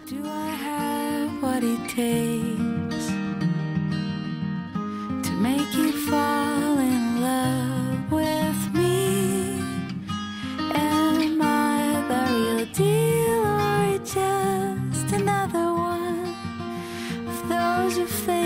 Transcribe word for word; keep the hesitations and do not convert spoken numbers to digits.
Do I have what it takes to make you fall in love with me? Am I the real deal or just another one of those who fail?